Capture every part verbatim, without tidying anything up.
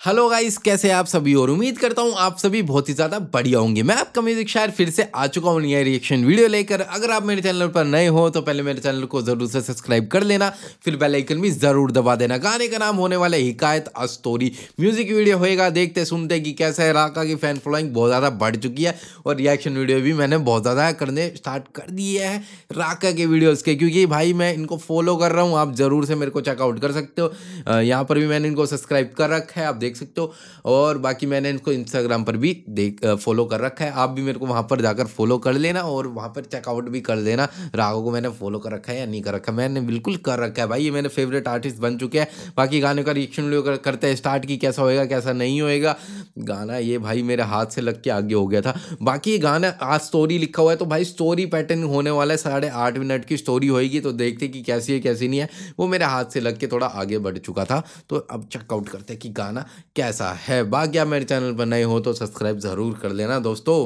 Hello guys, कैसे हैं आप सभी और उम्मीद करता हूं आप सभी बहुत ही ज़्यादा बढ़िया होंगे। मैं आपका म्यूजिक शायर फिर से आ चुका हूं नया रिएक्शन वीडियो लेकर। अगर आप मेरे चैनल पर नए हो तो पहले मेरे चैनल को ज़रूर से सब्सक्राइब कर लेना, फिर बेल आइकन भी ज़रूर दबा देना। गाने का नाम होने वाला Hikayat a story music video होएगा। देखते सुनते कि कैसा है। राका की फैन फॉलोइंग बहुत ज़्यादा बढ़ चुकी है और रिएक्शन वीडियो भी मैंने बहुत ज़्यादा करने स्टार्ट कर दिए हैं राका के वीडियोज़ के, क्योंकि भाई मैं इनको फॉलो कर रहा हूँ। आप ज़रूर से मेरे को चेकआउट कर सकते हो। यहाँ पर भी मैंने इनको सब्सक्राइब कर रखा है, आप देख सकते हो। और बाकी मैंने इनको इंस्टाग्राम पर भी देख फॉलो कर रखा है। आप भी मेरे को वहाँ पर जाकर फॉलो कर लेना और वहाँ पर चेकआउट भी कर देना। राघव को मैंने फॉलो कर रखा है या नहीं कर रखा है? मैंने बिल्कुल कर रखा है भाई, ये मेरे फेवरेट आर्टिस्ट बन चुके हैं। बाकी गाने का रिएक्शन वीडियो करते हैं स्टार्ट की कैसा होएगा कैसा नहीं होएगा। गाना ये भाई मेरे हाथ से लग के आगे हो गया था। बाकी ये गाना आज स्टोरी लिखा हुआ है तो भाई स्टोरी पैटर्न होने वाला है। साढ़े आठ मिनट की स्टोरी होएगी तो देखते कि कैसी है कैसी नहीं है। वो मेरे हाथ से लग के थोड़ा आगे बढ़ चुका था तो अब चेकआउट करते हैं कि गाना कैसा है। बाकी आप मेरे चैनल पर नए हो तो सब्सक्राइब जरूर कर लेना दोस्तों।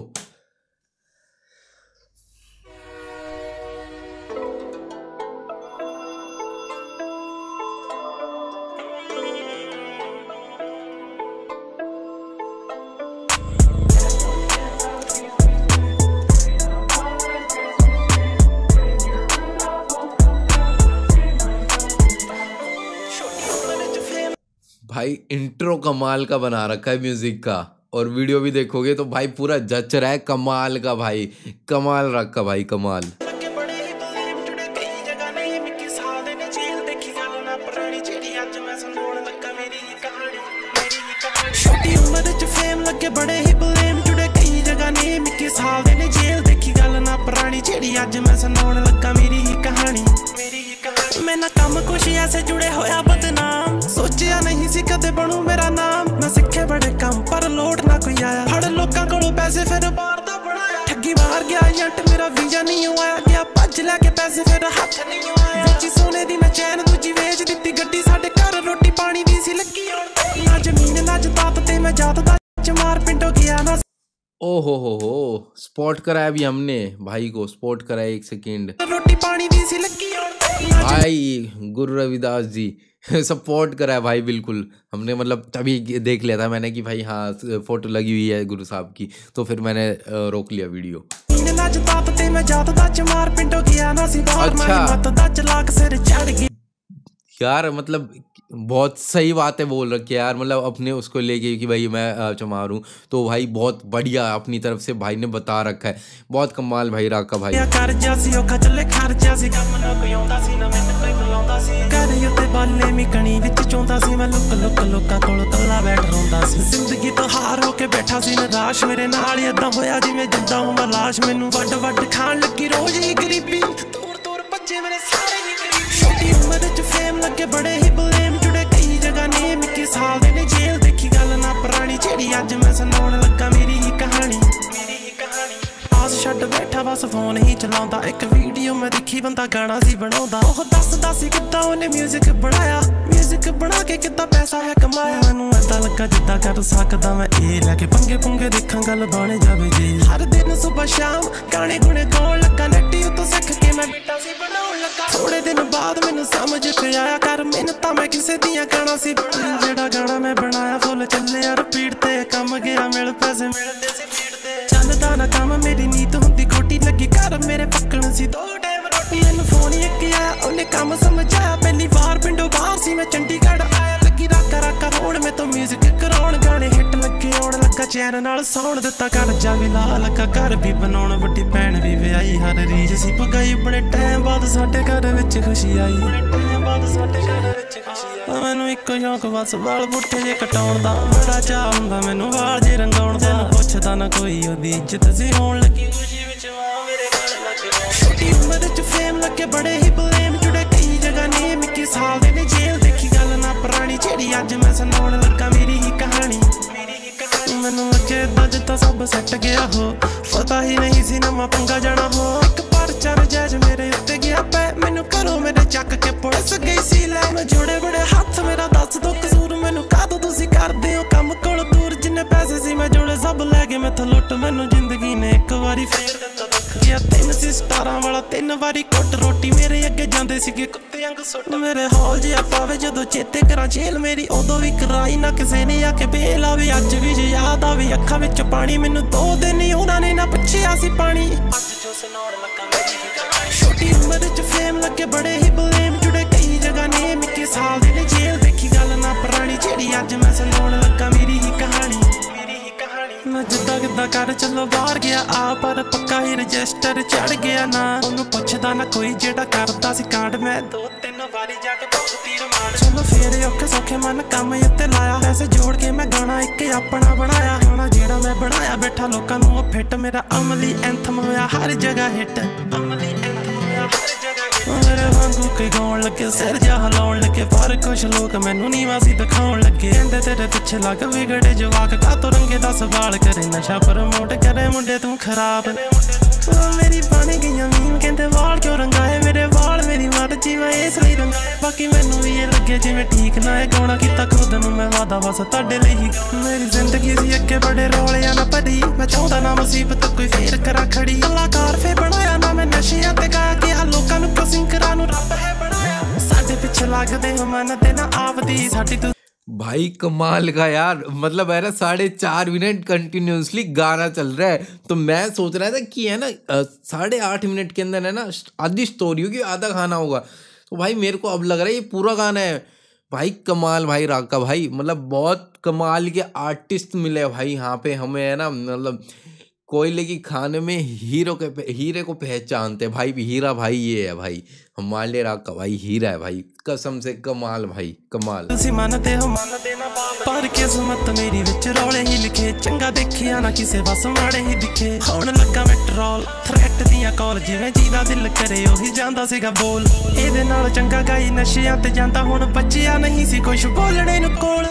भाई इंट्रो कमाल का बना रखा है म्यूजिक का और वीडियो भी देखोगे तो भाई पूरा जच रहा है कमाल का। भाई कमाल रखा भाई कमाल। छोटी उम्र च फेम लगे बड़े ही ब्लेम जुड़े कई जगह ने मिक्की साल दे ने जेल देखी गल ना पुरानी जेड़ी अज मैं सुनाउण लगा मेरी ही कहानी। मैं ना कम कुछ ऐसे जुड़े होया बदनाम सोचिया नहीं सी कदे बनू मेरा नाम। मैं सिखे बड़े कम पर लोट ना कोई आया फड़ लोकां कोलों पैसे फिर बाहर दा बनाया। ठगी मार गया जट मेरा वीजा नहीं आया गया भज लैके पैसे फिर हथ नहीं आया। विच सोने दी मैं चैन दूजी वेच दित्ती गड्डी साडे घर रोटी पानी दी सी लगी होण ना जमीन ना जतात ते मैं जात दा चमार पिंडो गया ना। ओहो हो हो स्पॉट कराया भी हमने भाई को, स्पॉट कराया एक सेकेंड। रोटी पानी दी सी लगी होण भाई गुरु रविदास जी सपोर्ट करा है भाई बिल्कुल। हमने मतलब तभी देख लिया था मैंने कि भाई हाँ फोटो लगी हुई है गुरु साहब की, तो फिर मैंने रोक लिया वीडियो। अच्छा यार मतलब बहुत सही बात है बोल रखी है यार। मतलब अपने उसको लेके कि भाई मैं चमार हूँ तो भाई बहुत बढ़िया अपनी तरफ से भाई ने बता रखा है। बहुत कमाल भाई राका भाई। जिंदगी तो हार होके बैठा सी निराश मेरे नाल इदां होया जिवें जिंदा हूं मैं लाश। मैनू वड वड खान लगी रोज ही गरीबी दूर दूर बच्चे मेरे सारे ही गरीब। छोटी उम्र च फेम लगे बड़े ही ब्लेम जुड़े कई जगह ने मिक्की साल दे ने जेल देखी गल ना पुरानी जेड़ी अज मैं सुनाउण लगा मेरी ही कहानी। आस छड्ड बैठा बस फोन ही चलाउंदा एक वीडियो मैं देखी बंदा गाना सी बनाउंदा। ओह दसदा सी किद्दां ओने म्यूजिक बनाया म्यूजिक बना के किद्दां पैसा है कमाया। मैनू ऐदां लगा जिद्दां कर सकदा मैं ए लैके पंगे पुंगे देखां गल बन जावे जी। हर दिन सुबह शाम गाने गुणे गाउण लगा नैटी उत्तों सिख के मैं बेटा सी बनाउण लगा। थोड़े दिन बाद मैनू समझ पे आया कर मिन्नतां मैं किसे दियां गाना सी बनाया। जेड़ा गाना मैं बनाया फुल चलिया रिपीट ते कम गया मिल पैसे मिलदे सी फीड ते चलदा ना काम मेरी नीत हुंदी खोटी लगी कर मेरे पक्कण सी दो टाइम रोटी। मैनू फोन इक आया ओने काम समझाया पहली बार पिंडों बाहर सी मैं चंडीगढ़ आया लगी राका राका होण मैं तो म्यूजिक कराउण गाने हिट लगे आउण लगा चैन नाल साउंड दित्ता कर्जा भी ला लगा घर भी बनाउण वड्डी भैण भी विआही हर रीज सी पगाई बड़े टाइम बाद साडे घर विच खुशी आई। टाइम बाद साडे घर विच खुशी आई। मैनू इक्को शौक बस वाल पुट्ठे जे कटाउण दा बड़ा चाह हुंदा मैनू वाल जे रंगाउण दा। पुछदा ना कोई ओदी इज्जत सी होण लगी खुशी विच मां मेरे गल लग। छोटी उम्र च फेम लगे बड़े ही ब्लेम जुड़े कई जगह ने मिक्की साल दे ने जेल देखी गल ना पुरानी जेड़ी अज मैं सुनाउण लगा मेरी ही कहानी। मैनू लगे जिद्दां सब सैट गया हो पता ही नहीं सी नवां पंगा जाना हो। एक परचा नजायज मेरे उत्ते गया पै मैनू घरों मेरे चक के पुलिस गई सी लै। मैं जोड़े बड़े हथ मेरा दस दो कसूर मैनू कादों तुसीं करदे हो कम कोल दूर जिन्ने पैसे सी मैं जोड़े सब लै गए मैथों लुੱਟ। मैनू जिंदगी ने एक वारी फेर दित्ता दुख गया तीन ਸੀ ਸਤਾਰਾਂ ਵਾਲਾ ਤਿੰਨ ਵਾਰੀ ਕੁੱਟ ਰੋਟੀ ਮੇਰੇ ਅੱਗੇ ਜਾਂਦੇ ਸੀਗੇ ਕੁੱਤੇ ਵਾਂਗ ਸੁੱਟ ਮੇਰੇ ਹੌਲ ਜਿਹਾ ਪਾਵੇ ਜਦੋਂ ਚੇਤੇ ਕਰਾਂ ਜੇਲ ਮੇਰੀ ਉਦੋਂ ਵੀ ਕਰਾਈ ਨਾ ਕਿਸੇ ਨੇ ਆ ਕੇ ਬੇਲ ਆਵੇ ਅੱਜ ਵੀ ਜੇ ਯਾਦ ਆਵੇ ਅੱਖਾਂ ਵਿੱਚ ਪਾਣੀ ਮੈਨੂੰ ਦੋ ਦਿਨ ਹੀ ਉਹਨਾਂ ਨੇ ਨਾ ਪੁੱਛਿਆ ਸੀ ਪਾਣੀ ਅੱਜ ਜੋ ਸੁਣਾਉਣ ਲੱਗਾ ਮੇਰੀ ਹੀ ਕਹਾਣੀ ਛੋਟੀ ਉਮਰ 'ਚ ਫੇਮ ਲੱਗੇ ਬੜੇ ਹੀ ਬਲੇਮ ਜੁੜੇ ਕਈ ਜਗ੍ਹਾ ਨੇ ਇੱਕੀ ਸਾਲ ਦੇ ਨੇ ਜੇਲ ਦੇਖੀ ਗੱਲ ਨਾ ਪੁਰਾਣੀ ਜਿਹੜੀ ਅੱਜ ਮੈਂ ਸੁਣਾਉਣ ਲੱਗਾ ਮੇਰੀ ਹੀ ਕਹਾਣੀ ਮੈਂ ਜਿੱਦਾਂ ਕਿੱਦਾਂ ਕਰ ਚੱਲੋ ਬਾਹਰ ਗਿਆ ਆ ਪਰ ਪੱਕਾ ਹੀ ਰਜਿਸਟਰ ਚੜ ਗਿਆ ਨਾ ਉਹਨੂੰ ਪੁੱਛਦਾ ਨਾ ਕੋਈ ਜਿਹੜਾ ਕਰਦਾ ਸੀ ਕਾਂਡ ਮੈਂ ਦੋ ਤਿੰਨ ਵਾਰੀ ਜਾ ਕੇ ਬਹੁਤ ਤੀਰ ਮਾਰ ਚਲੋ ਫੇਰ ਔਖੇ ਸੌਖੇ ਮਨ ਕੰਮ ਉੱਤੇ ਲਾਇਆ ਪੈਸੇ ਜੋੜ ਕੇ ਮੈਂ ਗਾਣਾ ਇੱਕ ਆਪਣਾ ਬਣਾਇਆ ਗਾਣਾ ਜਿਹੜਾ ਮੈਂ ਬਣਾਇਆ ਬੈਠਾ ਲੋਕਾਂ ਨੂੰ ਉਹ ਫਿੱਟ ਮੇਰਾ ਅਮਲੀ ਐਂਥਮ ਹੋਇਆ ਹਰ ਜਗ੍ਹਾ ਹਿੱਟ ਅਮਲੀ ਐਂਥਮ ਹੋਇਆ ਹਰ ਜਗ੍ਹਾ ਮੇਰੇ ਵਾਂਗੂ ਕਈ ਗਾਉਣ ਲੱਗੇ ਸਿਰ ਜਾ ਹਿਲਾਉਣ ਲੱਗੇ ਪਰ ਕੁਛ ਲੋਕ ਮੈਨੂੰ ਨੀਵਾਂ ਸੀ ਦਿਖਾਉਣ ਲੱਗੇ ਕਹਿੰਦੇ ਤੇਰੇ ਪਿੱਛੇ ਲੱਗ ਵਿਗੜੇ ਜਵਾਕ ਕਾਤੋਂ ਰੰਗੇ ਦਾ ਸਵਾਲ ਕਰੇ ਨਸ਼ਾ ਪ੍ਰਮੋਟ ਕਰੇ ਮੁੰਡੇ ਤੂੰ ਖਰਾਬ ਮੇਰੀ ਬਣ ਗਈਆਂ ਮੀਮ ਕਹਿੰਦੇ ਵਾਲ ਕਿਉਂ ਰੰਗਾਏ ਮੇਰੇ ਵਾਲ ਮੇਰੀ ਮਰਜ਼ੀ ਮੈਂ ਇਸ ਲਈ ਰੰਗਾਏ ਬਾਕੀ ਮੈਨੂੰ ਵੀ ਇਹ ਲੱਗੇ ਜਿਵੇਂ ਠੀਕ ਨਾ ਇਹ ਗਾਉਣਾ ਕੀਤਾ ਖੁਦ ਨੂੰ ਮੈਂ ਵਾਦਾ ਬਸ ਤੁਹਾਡੇ ਲਈ ਹੀ ਮੇਰੀ ਜ਼ਿੰਦਗੀ ਸੀ ਅੱਗੇ ਬੜੇ ਰੌਲਿਆਂ ਨਾ ਭਰੀ ਮੈਂ ਚਾਹੁੰਦਾ ਨਾ ਮੁਸੀਬਤ ਕੋਈ ਫੇਰ ਕਰਾਂ ਖੜੀ ਕਲਾਕਾਰ ਫੇ ਬਣਾਇਆ ਨਾ ਮੈਂ ਨਸ਼ਿਆਂ ਤੇ ਗਾ ਕੇ ਆ ਲੋਕਾਂ ਨੂੰ ਸਿੰਕਰਾਂ ਨੂੰ ਰੱਬ ਹੈ ਬਣਾਇਆ ਸਾਡੇ ਪਿੱਛੇ ਲੱਗਦੇ ਹੋ ਮੰਨਦੇ ਨਾ ਆਪਦੀ ਸਾਡੀ ਤੂੰ भाई कमाल का यार, मतलब है ना साढ़े चार मिनट कंटिन्यूसली गाना चल रहा है। तो मैं सोच रहा था कि है ना साढ़े आठ मिनट के अंदर है ना आधी स्टोरी होगी आधा गाना होगा। तो भाई मेरे को अब लग रहा है ये पूरा गाना है। भाई कमाल भाई राग का भाई, मतलब बहुत कमाल के आर्टिस्ट मिले भाई यहाँ पे हमें है ना। मतलब कोयले की खाने में हीरो के हीरे को पहचानते भाई, भी हीरा भाई ये है भाई हमारे राग का भाई हीरा है भाई, कसम से कमाल भाई कमाल। मानते हो मानते ना पर किस्मत मेरी विच रौले ही लिखे चंगा देखिया ना किसे बस माड़े ही दिखे होण लगा मेट्रोल थ्रेट दियां कॉल जिवें जीदा दिल करे ओही जांदा सीगा बोल ਇਹਦੇ ਨਾਲ ਚੰਗਾ ਗਾਈ ਨਸ਼ਿਆਂ ਤੇ ਜਾਂਦਾ ਹੁਣ ਬੱਚਿਆ ਨਹੀਂ ਸੀ ਕੁਛ ਬੋਲਣੇ ਨੂੰ ਕੋਲ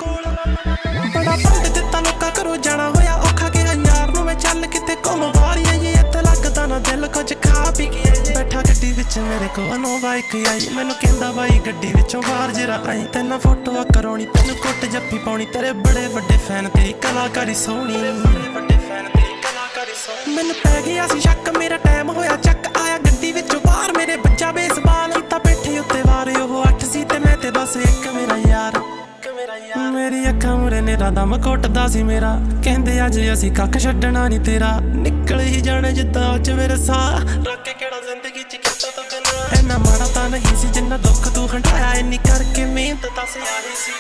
ਬੜਾ ਪੰਡ ਦਿੱਤਾ ਲੋਕਾਂ ਘਰੋਂ ਜਾਣਾ ਹੋਇਆ ਔਖਾ ਕਿਹਾ ਯਾਰ ਨੂੰ ਮੈਂ ਚੱਲ ਕਿਤੇ ਘੁੰਮ ਵਾਰੀ ਆਈ ਇੱਥੇ ਲੱਗਦਾ ਨਾ ਦਿਲ ਕੁਝ ਖਾ ਪੀ ਕੇ ਬੈਠਾ ਗੱਡੀ ਵਿੱਚ ਮੇਰੇ ਕੋਲ ਨੋਵਾ ਇੱਕ ਆਈ ਮੈਨੂੰ ਕਹਿੰਦਾ ਬਾਈ ਗੱਡੀ ਵਿੱਚੋਂ ਬਾਹਰ ਜਰਾ ਆਈ ਤੈਨੂੰ ਫੋਟੋ ਕਰਾਉਣੀ ਤੈਨੂੰ ਕੁੱਟ ਜੱਫੀ ਪਾਉਣੀ ਤੇਰੇ ਬੜੇ ਵੱਡੇ ਫੈਨ ਤੇਰੀ ਕਲਾਕਾਰੀ ਸੋਹਣੀ ਵੱਡੇ ਫੈਨ ਤੇਰੀ ਕਲਾਕਾਰੀ ਸੋਹਣੀ ਮੈਨੂੰ ਪੈ ਗਿਆ ਸੀ ਸ਼ੱਕ ਮੇਰਾ ਟਾਈਮ ਹੋਇਆ ਚੱਕ ਆਇਆ ਗੱਡੀ ਵਿੱਚੋਂ ਬਾਹਰ ਮੇਰੇ ਬੱਚਾ ਬੇਸਬਾਲ ਕੀਤਾ ਬੈਠੇ ਉੱਤੇ ਵਾਰੇ ਉਹ ਅੱਠ ਸੀ ਤੇ ਮੈਂ ਤੇ ਬਸ ਇੱਕ ਮੇਰਾ ਯਾਰ ਮੇਰੀ ਅੱਖਾਂ ਮੁਰੇ ਨੇ ਦਮ ਘੁੱਟਦਾ ਸੀ ਮੇਰਾ ਕਹਿੰਦੇ ਅੱਜ ਅਸੀਂ ਕੱਖ ਛੱਡਣਾ ਨਹੀਂ ਤੇਰਾ ਨਿਕਲ ਹੀ ਜਾਣੇ ਜਿੱਦਾਂ ਅੱਜ ਮੇਰੇ ਸਾਹ ਰੱਖ ਕੇ ਕਿਹੜਾ ਜ਼ਿੰਦਗੀ ਚ ਕੀਤਾ ਤਾਂ ਬਿਨਾਂ ਇੰਨਾ ਮਾੜਾ ਤਾਂ ਨਹੀਂ ਸੀ ਜਿੰਨਾ ਦੁੱਖ ਤੂੰ ਹੰਢਾਇਆ ਇੰਨੀ ਕਰਕੇ ਮਿਹਨਤ ਤਾਂ ਸਿਆਹੀ ਸੀ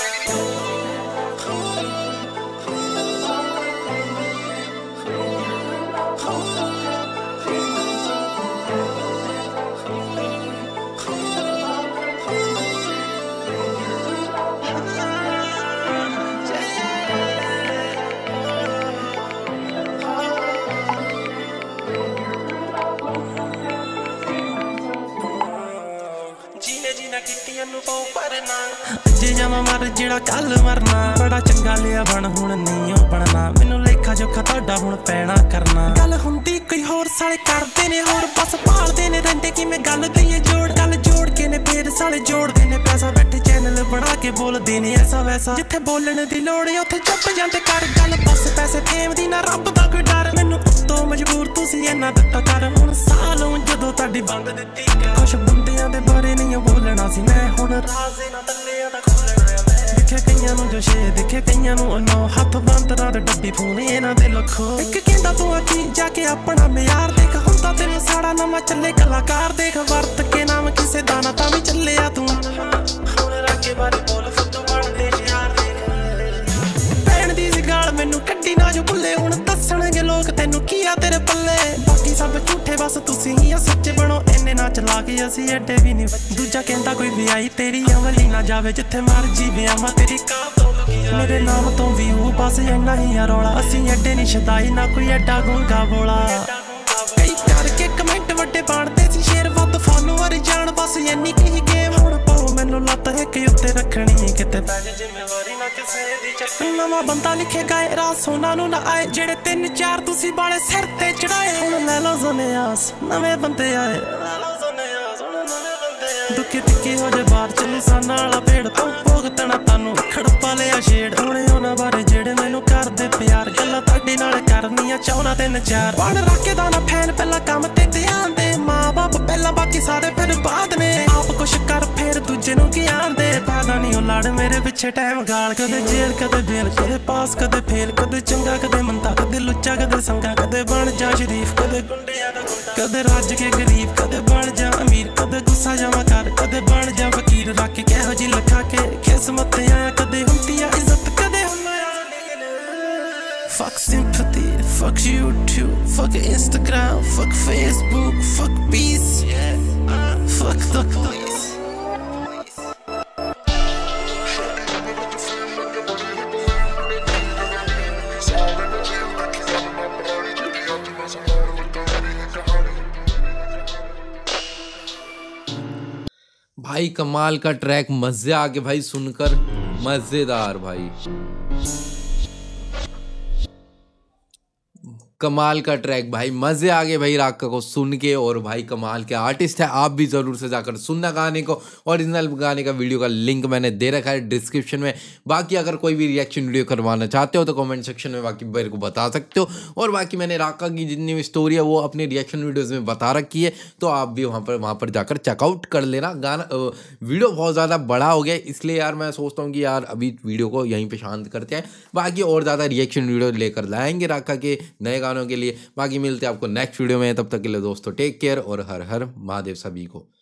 ਜੇ ਜਾਵਾਂ ਮਰ ਜਿਹੜਾ ਕੱਲ ਮਰਨਾ ਬੜਾ ਚੰਗਾ ਲਿਆ ਬਣ ਹੁਣ ਨਹੀਂ ਉਹ ਬਣਨਾ ਮੈਨੂੰ ਲੇਖਾ ਜੋਖਾ ਤੁਹਾਡਾ ਹੁਣ ਪੈਣਾ ਕਰਨਾ ਗੱਲ ਹੁੰਦੀ ਕੋਈ ਹੋਰ ਸਾਲੇ ਕਰਦੇ ਨੇ ਹੋਰ ਬਸ ਭਾਲਦੇ ਨੇ ਰਹਿੰਦੇ ਕਿਵੇਂ ਗੱਲ ਦਈਏ ਜੋੜ ਗੱਲ ਜੋੜ ਕੇ ਨੇ ਫੇਰ ਸਾਲੇ ਜੋੜਦੇ ਨੇ ਪੈਸਾ ਬੈਠੇ ਚੈਨਲ ਬਣਾ ਕੇ ਬੋਲਦੇ ਨੇ ਐਸਾ ਵੈਸਾ ਜਿੱਥੇ ਬੋਲਣ ਦੀ ਲੋੜ ਉੱਥੇ ਚੁੱਪ ਜਾਂਦੇ ਕਰ ਗੱਲ ਬਸ ਪੈਸੇ ਫੇਮ ਦੀ ਨਾ ਰੱਬ ਦਾ ਕੋਈ ਡਰ ਮੈਨੂੰ ਉੱਤੋਂ ਮਜਬੂਰ ਤੁਸੀਂ ਇੰਨਾ ਦਿੱਤਾ ਕਰ ਹੁਣ ਸਾਹ ਲਊਂ ਜਦੋਂ ਤੁਹਾਡੀ ਬੰਦ ਦਿੱਤੀ ਕੁਛ ਬੰਦਿਆਂ ਦੇ ਬਾਰੇ ਨਹੀਂ ਬੋਲਣਾ ਸੀ ਮੈਂ ਹੁਣ ਰਾਜ਼ੇ ਨਾ ਤੱਲਿਆਂ ਦਾ ਦੇਖੇ ਕਈਆਂ ਨੂੰ ਜੋ ਸ਼ੇ ਦੇਖੇ ਕਈਆਂ ਨੂੰ ਨੌ ਹੱਥ ਬੰਦ ਰਾਤ ਡੱਬੀ ਫੋਨੇ ਇਹਨਾਂ ਦੇ ਲੱਖੋ ਇੱਕ ਕਹਿੰਦਾ ਤੂੰ ਅੱਖੀ ਜਾ ਕੇ ਆਪਣਾ ਮਿਆਰ ਦੇਖ ਹੁੰਦਾ ਤੇਰੇ ਸਾੜਾ ਨਵਾਂ ਚੱਲੇ ਕਲਾਕਾਰ ਦੇਖ ਵਰਤ ਕੇ ਨਾਮ ਕਿਸੇ ਦਾ ਨਾ ਤਾਂ ਵੀ ਚੱਲਿਆ ਤੂੰ ਹੁਣ ਰਾਕੇ ਬਾਰੇ ਬੋਲ ਫੁੱਟੂ ਬਣਦੇ ਯਾਰ ਦੇਖ ਭੈਣ ਦੀ ਸੀ ਗਾਲ ਮੈਨੂੰ ਕੱਢੀ ਨਾ ਜੋ ਭੁੱਲੇ ਹੁਣ ਦੱਸਣਗੇ ਲੋਕ ਤੈਨੂੰ ਕੀ ਆ ਤੇਰੇ ਪੱਲੇ ਬਾਕੀ ਸਭ ਝੂਠੇ ਬਸ ਤੁਸੀਂ ਹੀ ਆ ਸੱਚੇ ਬਣੋ ਇੰਨੇ ਨਾ ਚਲਾ ਕੇ ਅਸੀਂ ਐਡੇ ਵੀ ਨਹੀਂ ਦੂਜਾ ਕਹਿੰਦਾ ਕੋਈ ਵੀ ਆਈ ਤੇਰੀ ਅਮਲੀ ਨਾ ਜਾਵੇ ਜਿੱਥੇ ਮਰਜੀ ਵਿਆਹਾਂ ਤੇਰੀ ਕਾਹ ਮੇਰੇ ਨਾਮ ਤੋਂ ਵੀ ਉਹ ਬਸ ਇੰਨਾ ਹੀ ਆ ਰੌਲਾ ਅਸੀਂ ਐਡੇ ਨਹੀਂ ਸ਼ਦਾਈ ਨਾ ਕੋਈ ਐਡਾ ਗੁੰਗਾ ਬੋਲਾ ਕਈ ਕਰਕੇ ਕਮੈਂਟ ਵੱਡੇ ਪਾੜਦੇ ਸੀ ਸ਼ੇਰ ਵੱਧ ਫਾਲੋਅਰ ਜਾਣ ਬਸ ਇੰਨੀ ਕੀ ਗੇਮ ਹੁਣ ਪਾਓ ਮੈਨੂੰ ਲੱਤ ਇੱਕ ਉੱਤੇ ਰੱਖਣੀ ਕਿਤੇ ਪੈ ਜੇ ਜ਼ਿੰਮੇਵਾਰੀ ਨਾ ਕਿਸੇ ਦੀ ਚੱਕ ਨਵਾਂ ਬੰਦਾ ਲਿਖੇ ਗਾਏ ਰਾਤ ਸੋਨਾ ਨੂੰ ਨਾ ਆਏ ਜਿਹੜੇ ਤਿੰਨ ਚਾਰ ਤੁਸੀਂ ਬਾਲੇ ਸਿਰ ਤੇ ਚੜਾਏ ਹੁਣ ਲੈ ਲਓ ਜ਼ੋਨਿਆਸ ਨਵੇਂ ਬੰਦੇ ਆਏ ਦੁੱਖੀ ਟਿੱਕੀ ਹੋ ਜੇ ਬਾਹਰ ਚੱਲੂ ਸਾਨਾ ਵਾਲਾ ਭੇੜ ਤੋਂ ਭੋਗਤਣਾ ਤੁਹਾਨੂੰ ਖੜਪਾ ਲਿਆ ਛੇੜ ਹੁਣੇ ਉਹਨਾਂ ਬਾਰੇ ਜਿਹੜੇ ਮੈਨੂੰ ਕਰਦੇ ਪਿਆਰ ਗੱਲਾਂ ਤੁਹਾਡੇ ਨਾਲ ਕਰਨੀਆਂ ਚਾਹੁੰਦਾ ਤਿੰਨ ਚਾਰ ਬਣ ਰੱਖੇ ਦਾ ਨਾ ਫੈਨ ਪਹਿਲਾਂ ਕੰਮ ਤੇ ਧਿਆਨ ਫਸਾ ਦੇ ਫਿਰ ਬਾਤ ਨੇ ਆਪ ਕੁਛ ਕਰ ਫਿਰ ਦੂਜੇ ਨੂੰ ਕੀ ਆਂਦੇ ਫਾਇਦਾ ਨਹੀਂ ਉਹ ਲੜ ਮੇਰੇ ਪਿੱਛੇ ਟਾਈਮ ਗਾਲ ਕਦੇ ਜੇਲ੍ਹ ਕਦੇ ਬੇਲ ਕਦੇ ਪਾਸ ਕਦੇ ਫੇਲ ਕਦੇ ਚੰਗਾ ਕਦੇ ਮੰਦਾ ਕਦੇ ਲੁੱਚਾ ਕਦੇ ਸੰਗਾ ਕਦੇ ਬਣ ਜਾ ਸ਼ਰੀਫ ਕਦੇ ਗੁੰਡਿਆਂ ਦਾ ਗੁੰਡਾ ਕਦੇ ਰੱਜ ਕੇ ਗਰੀਬ ਕਦੇ ਬਣ ਜਾ ਅਮੀਰ ਕਦੇ ਗੁੱਸਾ ਜਾਵਾਂ ਕਰ ਕਦੇ ਬਣ ਜਾ ਫਕੀਰ ਰੱਖ ਕੇ ਕਿਹੋ ਜੀ ਲਖਾ ਕੇ ਕਿਸਮਤ ਆਇਆ ਕਦੇ ਹੁੰਦੀ ਆ ਇੱਜ਼ਤ ਕਦੇ ਹੁੰਦਾ Fuck sympathy, fuck YouTube, fuck Instagram, fuck Facebook, fuck peace, yeah. Fuck the police. भाई कमाल का ट्रैक, मजे आ गए भाई सुनकर, मजेदार भाई, कमाल का ट्रैक भाई, मजे आ गए भाई राका को सुन के। और भाई कमाल के आर्टिस्ट है, आप भी जरूर से जाकर सुनना गाने को। ओरिजिनल गाने का वीडियो का लिंक मैंने दे रखा है डिस्क्रिप्शन में। बाकी अगर कोई भी रिएक्शन वीडियो करवाना चाहते हो तो कमेंट सेक्शन में बाकी मेरे को बता सकते हो। और बाकी मैंने राका की जितनी भी स्टोरी है वो अपने रिएक्शन वीडियोज़ में बता रखी है, तो आप भी वहाँ पर वहाँ पर जाकर चेकआउट कर लेना। गाना वीडियो बहुत ज़्यादा बड़ा हो गया, इसलिए यार मैं सोचता हूँ कि यार अभी वीडियो को यहीं पर शांत करते हैं, बाकी और ज़्यादा रिएक्शन वीडियो लेकर लाएंगे राका के नए गानों के लिए। बाकी मिलते हैं आपको नेक्स्ट वीडियो में, तब तक के लिए दोस्तों टेक केयर और हर हर महादेव सभी को।